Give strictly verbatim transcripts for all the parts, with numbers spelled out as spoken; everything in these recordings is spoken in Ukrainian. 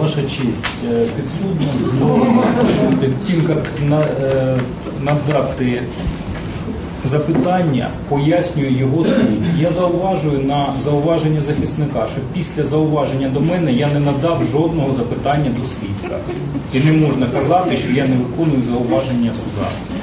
Ваша честь, підсудно знову перед тим, як надати запитання, пояснюю його суть. Я зауважую на зауваження захисника, що після зауваження до мене я не надав жодного запитання до свідка. І не можна казати, що я не виконую зауваження суда.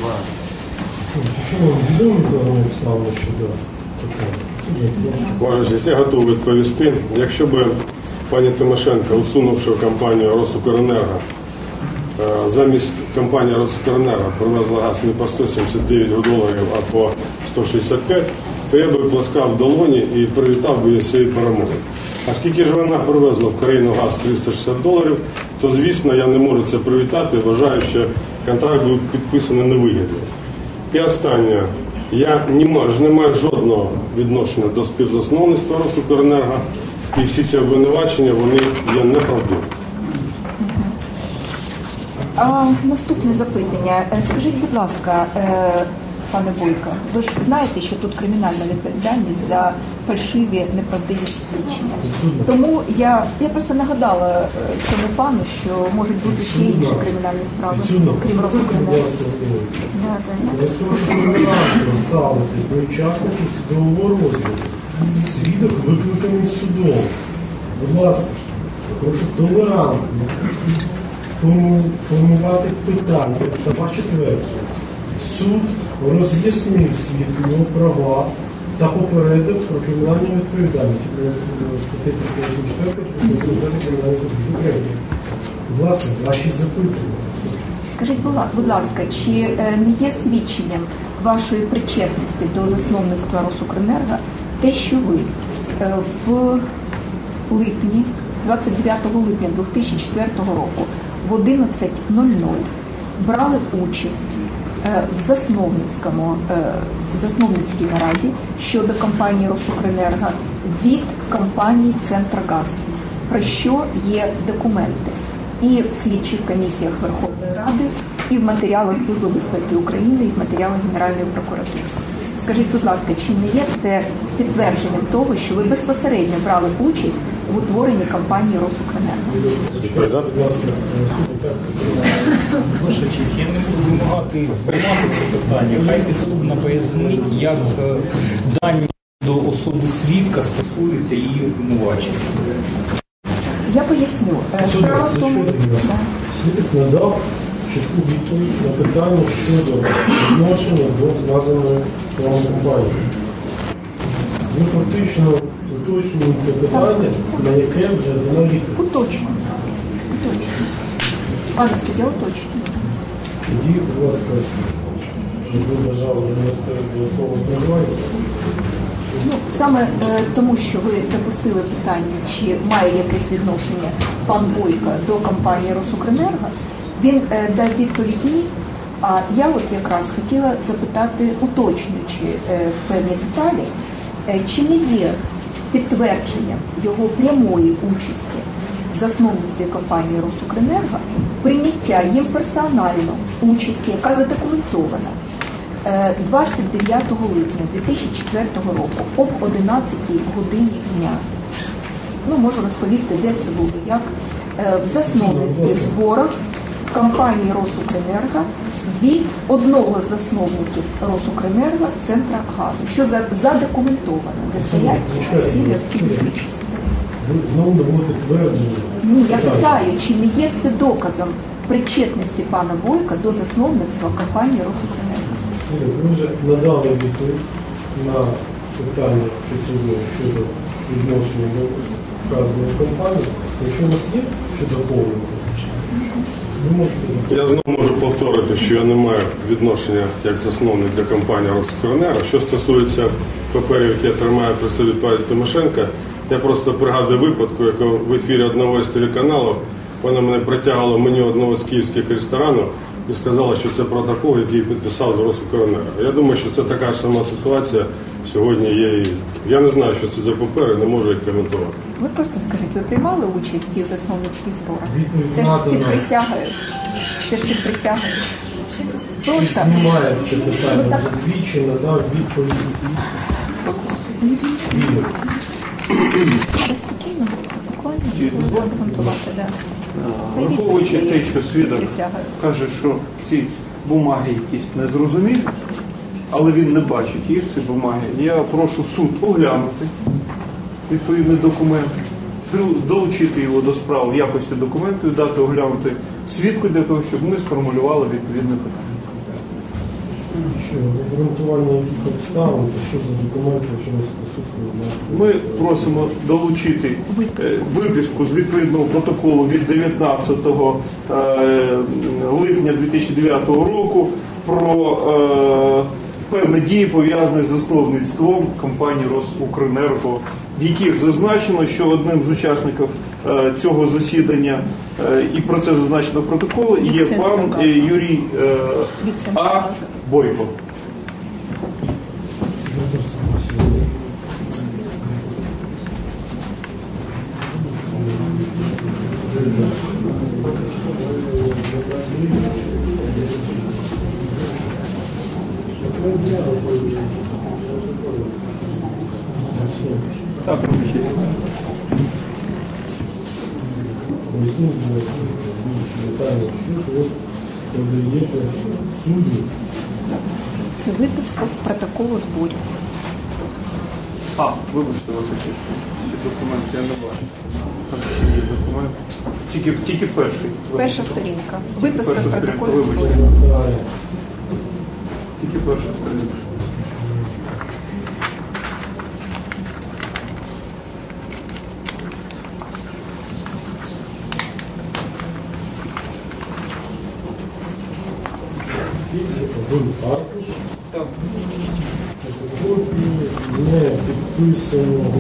Ваша честь, я готовий відповісти. Якщо б пані Тимошенко, усунувши компанію «Росукренерго», замість компанії «Росукренерго» привезла газ не по сто сімдесят дев'ять доларів, а по сто шістдесят п'ять, то я би плескав в долоні і привітав би її своєї перемоги. Оскільки ж вона привезла в країну газ триста шістдесят доларів, то, звісно, я не можу це привітати, вважаю, що контракт був підписаний невигідно. І останнє. Я не маю, не маю жодного відношення до співзасновництва «Росукренерго», і всі ці обвинувачення, вони є неправдиві. А, наступне запитання. Скажіть, будь ласка, пане Бойко, ви ж знаєте, що тут кримінальна відповідальність за фальшиві, неправдиві свідчення. Тому я, я просто нагадала цьому пану, що можуть бути ще інші кримінальні справи, крім «Росукренерго». Ставити до учасників судового розгляду. Свідок викликаний судом. Будь ласка, прошу толерантно формувати питання та ваші твердження. Суд роз'яснив свідку його права та попередив про кримінальну відповідальність. Стаття п'ятдесят чотири про кримінальну відповідальність. Будь ласка, ваші запитання. Скажіть, будь ласка, чи не є свідченням вашої причетності до засновництва «Росукренерго» те, що ви в липні, двадцять дев'ятого липня дві тисячі четвертого року в одинадцять нуль нуль брали участь в засновницькому, в засновницькій нараді щодо компанії «Росукренерго» від компанії «Центргаз», про що є документи і в слідчих комісіях Верховної Ради, і в матеріалах Служби безпеки України, і в матеріалах Генеральної прокуратури. Скажіть, будь ласка, чи не є це підтвердженням того, що ви безпосередньо брали участь в утворенні компанії «Росукренерго»? Ваша честь, я не буду вимагати знімати це питання. Хай підсудна пояснить, як дані до особи свідка стосуються її обвинувачення. Я поясню. Справа в тому, свідок надав чітку відповідь на питання щодо відношення до названої вам компанії. Ви фактично уточнюєте питання, на яке вже дано відповідь. Уточнюю. Уточнюю. Пане суддя, уточнюю. Тоді, будь ласка, щоб ви бажали довести до цього обвинувачення. Ну, саме е, тому, що ви допустили питання, чи має якесь відношення пан Бойко до компанії «Росукренерго», він е, дав відповідь ні, а я от якраз хотіла запитати, уточнюючи е, певні деталі, е, чи не є підтвердженням його прямої участі в засновництві компанії «Росукренерго» прийняття їм персонально участі, яка задокументована двадцять дев'ятого липня дві тисячі четвертого року об одинадцятій годині дня. Ну, можу розповісти, де це було, як в засновницьких зборах компанії «Росукренерго» від одного з засновників «Росукренерго» «Центргазу», що задокументовано, де стоять всі необхідні підписи. Ви знову наводите твердження. Ні, я питаю, чи не є це доказом причетності пана Бойка до засновництва компанії «Росукренерго»? Ви вже надали відповідь на питання підсудного щодо відношення до вказаної компанії. Якщо у вас є що доповнити, ви можете... Я знову можу повторити, що я не маю відношення як засновник до компанії «Росукренерго». Що стосується паперів, які я тримаю при собі пані Тимошенко, я просто пригадую випадку, як в ефірі одного з телеканалів вона мене притягувала в меню одного з київських ресторанів і сказала, що це протокол, який підписав з «Росукренерго». Я думаю, що це така ж сама ситуація сьогодні є. Я не знаю, що це за папери, не можу їх коментувати. Ви просто скажіть, ви приймали участь у засновницьких зборах? Це ж під присягою. Це ж під присягою. Просто... Знімає це питання, ну, так... вже двічі надав відповідь. Спокійно. буквально Чи дозволь? аргументувати, да. Враховуючи те, що свідок Присяга. каже, що ці бумаги якісь незрозумілі, але він не бачить їх, ці бумаги, я прошу суд оглянути відповідний документ, долучити його до справ в якості документу і дати оглянути свідку для того, щоб ми сформулювали відповідне питання. Що, обґрунтування яких обставин, то що за документи, що не присутні? Ми просимо долучити е, виписку з відповідного протоколу від дев'ятнадцятого е, липня дві тисячі дев'ятого року про е, певні дії, пов'язані з засновництвом компанії «Росукренерго», в яких зазначено, що одним з учасників е, цього засідання, е, і про це зазначено в протоколі, є пан е, Юрій е, А. Бойко. Так, робіть. Поясніть, будь ласка, більш детально, що ж ви подаєте суду? Це виписка з протоколу зборів. А, вибачте, ваша честь. Ці документи я не бачу. Там ще є документ. Тільки, тільки перший. Перша сторінка. Виписка Перша з сторінка, протоколу вибачте. зборів. Далі. Тільки перша сторінка. Один аркуш. Так. Копії не підписаного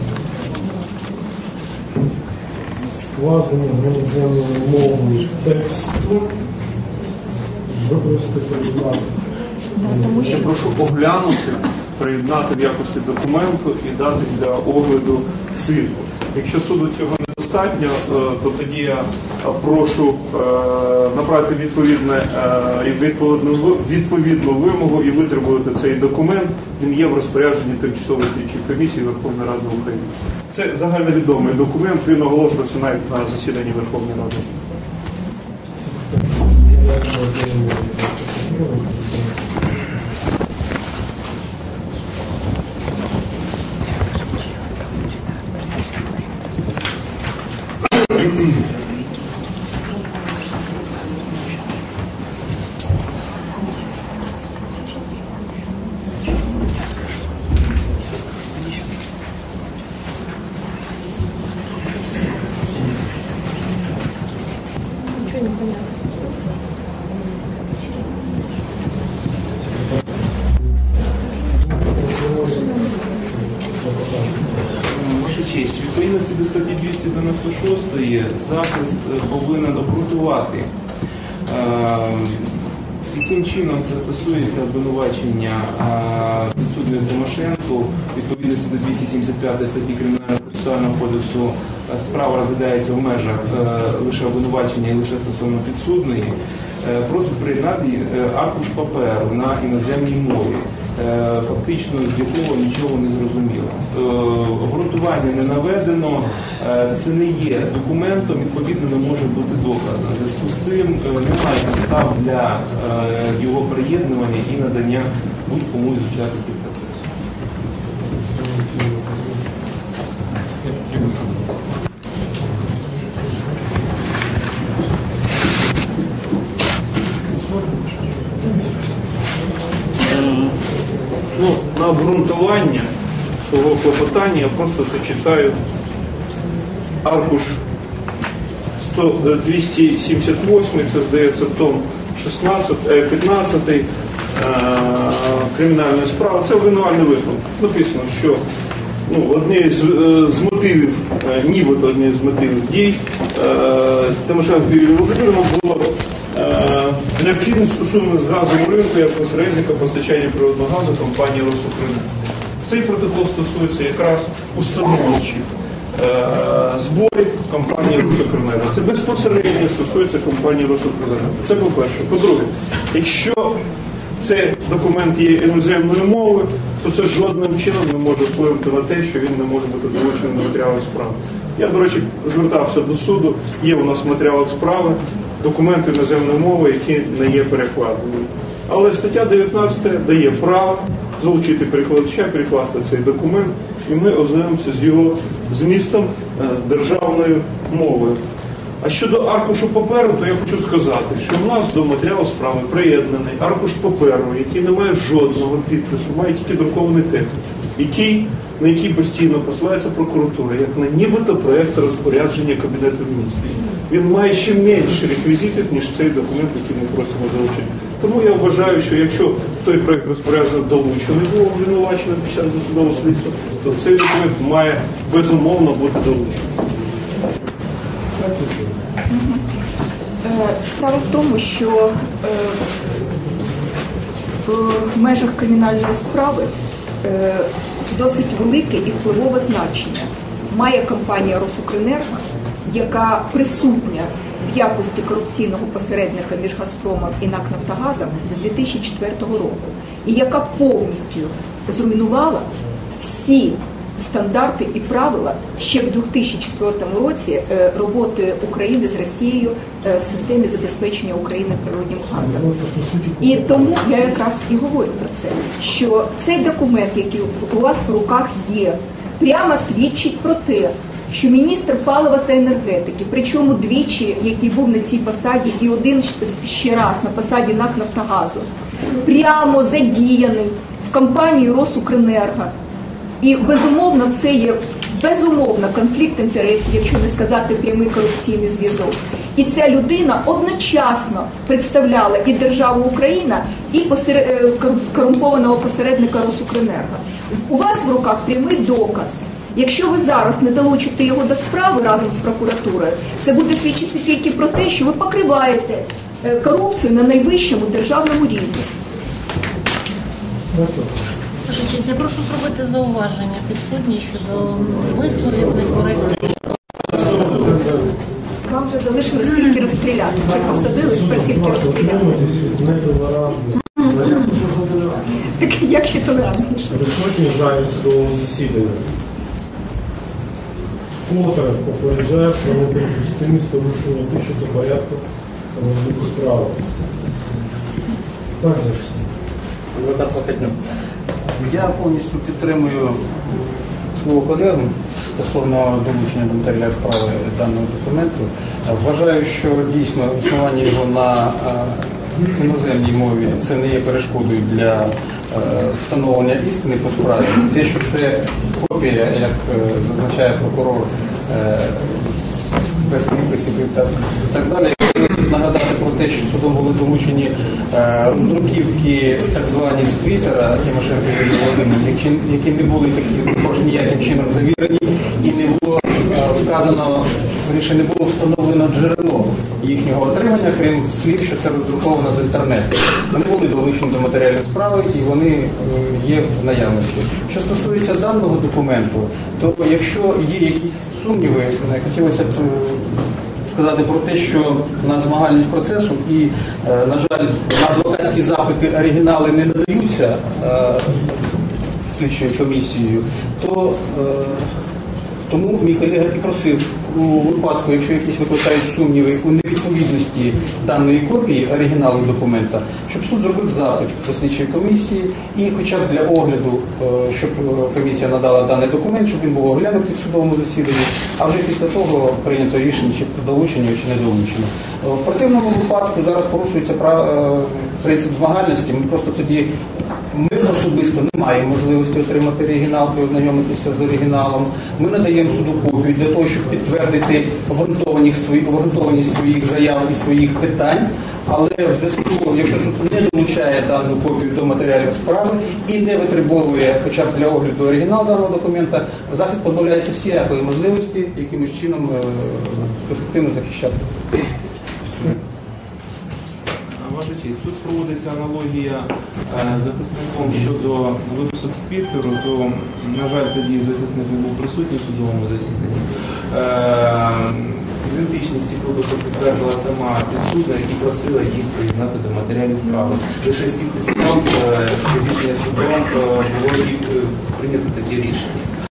складеного іноземною мовою тексту використати приймати. Да, тому Я що прошу оглянути, приєднати в якості документу і дати для огляду свідку. Якщо суду цього недостатньо, то тоді я прошу направити відповідне, відповідну, відповідну вимогу і витребувати цей документ. Він є в розпорядженні тимчасової слідчої комісії Верховної Ради України. Це загальновідомий документ, він оголошувався навіть на засіданні Верховної Ради. Ваша честь, відповідності до статті двісті дев'яносто шість захист повинен обґрунтувати, яким чином це стосується обвинувачення підсудної Тимошенко. Відповідності до двісті сімдесят п'ятої статті Кримінального процесуального кодексу справа розглядається в межах лише обвинувачення і лише стосовно підсудної. Просить приєднати аркуш паперу на іноземній мові, фактично з якого нічого не зрозуміло. Обґрунтування не наведено, це не є документом, відповідно не може бути доказом. В зв'язку з цим немає підстав для його приєднування і надання будь-кому із учасників процесу. Ну, на обґрунтування свого клопотання я просто зачитаю аркуш двісті сімдесят восьмий, це, здається, том шістнадцятий, п'ятнадцятий кримінальної справи. Це обвинувальний висновок. Написано, що ну, однією з, з мотивів, нібито однією з мотивів дій Тимошенко Юрія Володимировна було необхідність усунення з газового ринку як посередника постачання природного газу компанії «Росукренерго». Цей протокол стосується якраз установчих е, зборів компанії «Росукренерго». Це безпосередньо стосується компанії «Росукренерго». Це по-перше. По-друге, якщо цей документ є іноземною мовою, то це жодним чином не може впливати на те, що він не може бути залучений до матеріалів справи. Я, до речі, звертався до суду, є у нас в матеріалах справи, документи іноземної мови, які не є перекладеними. Але стаття дев'ятнадцята дає право залучити перекладача, перекласти цей документ, і ми ознайомимося з його змістом державною мовою. А щодо аркушу паперу, то я хочу сказати, що в нас до матеріалу справи приєднаний аркуш паперу, який не має жодного підпису, має тільки друкований текст, який, на який постійно посилається прокуратура, як на нібито проєкт розпорядження Кабінету Міністрів. Він має ще менше реквізитів, ніж цей документ, який ми просимо залучити. Тому я вважаю, що якщо той проєкт розпорядження долучений був обвинуваченим під час досудового слідства, то цей документ має безумовно бути долучений. Справа в тому, що в межах кримінальної справи досить велике і впливове значення має компанія «Росукренерго», яка присутня в якості корупційного посередника між «Газпромом» і НАК «Нафтогазом» з дві тисячі четвертого року, і яка повністю зруйнувала всі стандарти і правила ще в дві тисячі четвертому році роботи України з Росією в системі забезпечення України природним газом. І тому я якраз і говорю про це, що цей документ, який у вас в руках є, прямо свідчить про те, що міністр палива та енергетики, причому двічі, який був на цій посаді, і один ще раз на посаді НАК «Нафтогазу», прямо задіяний в компанії «Росукренерго». І, безумовно, це є, безумовно, конфлікт інтересів, якщо не сказати прямий корупційний зв'язок. І ця людина одночасно представляла і державу Україна, і посер... корумпованого посередника «Росукренерго». У вас в руках прямий доказ. Якщо ви зараз не долучите його до справи разом з прокуратурою, це буде свідчити тільки про те, що ви покриваєте корупцію на найвищому державному рівні. Ваша честь, я прошу зробити зауваження підсудній щодо висловів некоректних. Вам вже залишилось тільки розстріляти. Вже посадили, тепер тільки розстріляти. Так як ще толерантніше? Присутні в залі судового засідання. Котре попереджає про неприпустимість порушення тисячі порядку розгляду справи. Так, захисник. Я повністю підтримую свого колегу стосовно долучення до матеріалів справи даного документу. Вважаю, що дійсно існування його на іноземній мові це не є перешкодою для встановлення істини по справі. Те, що це копія, як зазначає прокурор, без підписів і так далі. Нагадати про те, що судом були долучені роздруківки так звані з Твіттера Тимошенко Юлії Володимирівни, які не були такі також ніяким чином завірені і не було вказано, вірніше, не було встановлено джерело їхнього отримання, крім слів, що це роздруковано з інтернету. Вони були долучені до матеріалів справи і вони є в наявності. Що стосується даного документу, то якщо є якісь сумніви, хотілося б сказати про те, що на змагальність процесу і, на жаль, на адвокатські запити оригінали не надаються слідчою комісією, то тому мій колега і просив у випадку, якщо якісь викликають сумніви у невідповідності даної копії оригіналу документа, щоб суд зробив запит до слідчої комісії і хоча б для огляду, щоб комісія надала даний документ, щоб він був оглянутий в судовому засіданні, а вже після того прийнято рішення, чи долучення, чи не долучення. В противному випадку зараз порушується принцип змагальності, ми просто тоді ми особисто не маємо можливості отримати оригінал і ознайомитися з оригіналом. Ми надаємо суду копію для того, щоб підтвердити обґрунтованість своїх заяв і своїх питань. Але в зв'язку, якщо суд не долучає дану копію до матеріалів справи і не витребовує хоча б для огляду оригінал даного документа, захист позбавляється всіякої можливості якимось чином ефективно захищати. Ваша честь, честь. Тут проводиться аналогія е, захисником щодо випусок з Твіттеру, то, на жаль, тоді захисник не був присутній в судовому засіданні. Е, Ідентичність цих випусок підтвердила сама підсудна, і просила їх приєднати до матеріалів справи. Лише з цих підстав, з рішення судом було їх прийнято таке рішення.